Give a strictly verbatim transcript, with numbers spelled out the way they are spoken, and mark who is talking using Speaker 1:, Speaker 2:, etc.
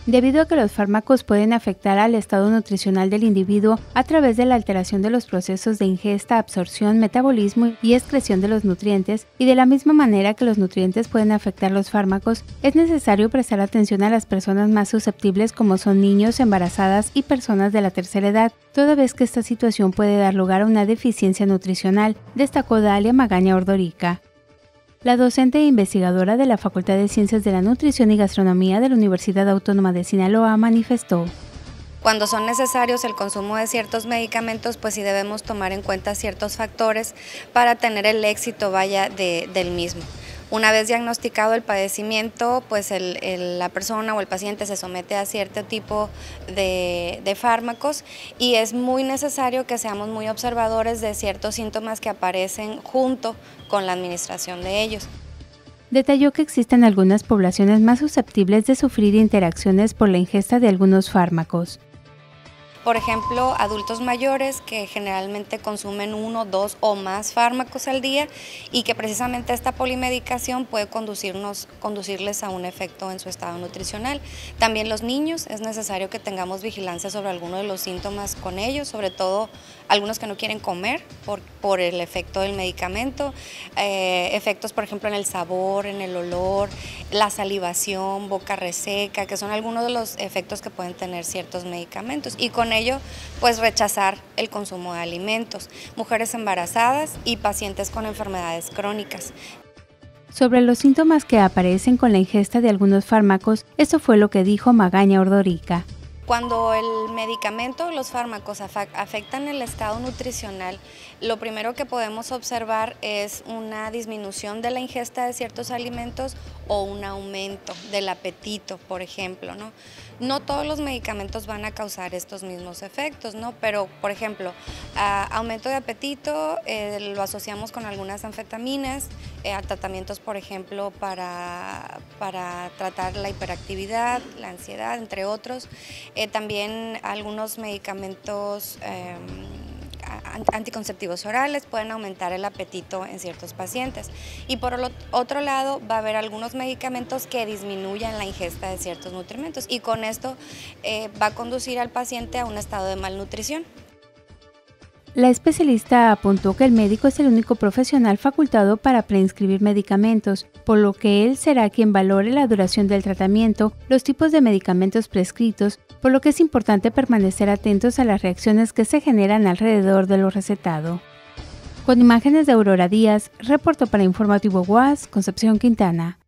Speaker 1: Debido a que los fármacos pueden afectar al estado nutricional del individuo a través de la alteración de los procesos de ingesta, absorción, metabolismo y excreción de los nutrientes, y de la misma manera que los nutrientes pueden afectar los fármacos, es necesario prestar atención a las personas más susceptibles como son niños, embarazadas y personas de la tercera edad, toda vez que esta situación puede dar lugar a una deficiencia nutricional, destacó Dalia Magaña Ordorica. La docente e investigadora de la Facultad de Ciencias de la Nutrición y Gastronomía de la Universidad Autónoma de Sinaloa manifestó:
Speaker 2: Cuando son necesarios el consumo de ciertos medicamentos, pues sí debemos tomar en cuenta ciertos factores para tener el éxito vaya de, del mismo. Una vez diagnosticado el padecimiento, pues el, el, la persona o el paciente se somete a cierto tipo de, de fármacos y es muy necesario que seamos muy observadores de ciertos síntomas que aparecen junto con la administración de ellos.
Speaker 1: Detalló que existen algunas poblaciones más susceptibles de sufrir interacciones por la ingesta de algunos fármacos.
Speaker 2: Por ejemplo, adultos mayores que generalmente consumen uno, dos o más fármacos al día y que precisamente esta polimedicación puede conducirnos, conducirles a un efecto en su estado nutricional. También los niños, es necesario que tengamos vigilancia sobre algunos de los síntomas con ellos, sobre todo algunos que no quieren comer por, por el efecto del medicamento, eh, efectos por ejemplo en el sabor, en el olor, la salivación, boca reseca, que son algunos de los efectos que pueden tener ciertos medicamentos, y con ello pues rechazar el consumo de alimentos, mujeres embarazadas y pacientes con enfermedades crónicas.
Speaker 1: Sobre los síntomas que aparecen con la ingesta de algunos fármacos, eso fue lo que dijo Magaña Ordorica.
Speaker 2: Cuando el medicamento, los fármacos afectan el estado nutricional, lo primero que podemos observar es una disminución de la ingesta de ciertos alimentos o un aumento del apetito, por ejemplo, ¿no? No todos los medicamentos van a causar estos mismos efectos, ¿no? Pero, por ejemplo, a aumento de apetito eh, lo asociamos con algunas anfetaminas, eh, a tratamientos, por ejemplo, para, para tratar la hiperactividad, la ansiedad, entre otros. Eh, también algunos medicamentos eh, anticonceptivos orales pueden aumentar el apetito en ciertos pacientes. Y por el otro lado va a haber algunos medicamentos que disminuyan la ingesta de ciertos nutrimentos y con esto eh, va a conducir al paciente a un estado de malnutrición.
Speaker 1: La especialista apuntó que el médico es el único profesional facultado para prescribir medicamentos, por lo que él será quien valore la duración del tratamiento, los tipos de medicamentos prescritos, por lo que es importante permanecer atentos a las reacciones que se generan alrededor de lo recetado. Con imágenes de Aurora Díaz, reportó para Informativo U A S, Concepción Quintana.